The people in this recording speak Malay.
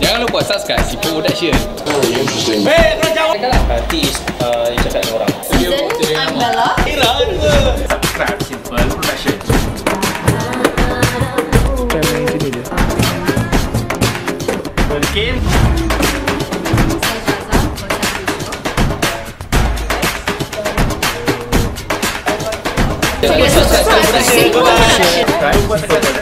Jangan lupa subscribe Simple Production. Oh, interesting. Kau jawab lah. Artis yang cakap dengan orang. Season, I'm Bella. Subscribe Simple Production. Kamera sini dia. Mungkin Subscribe Simple Production. subscribe buat tekan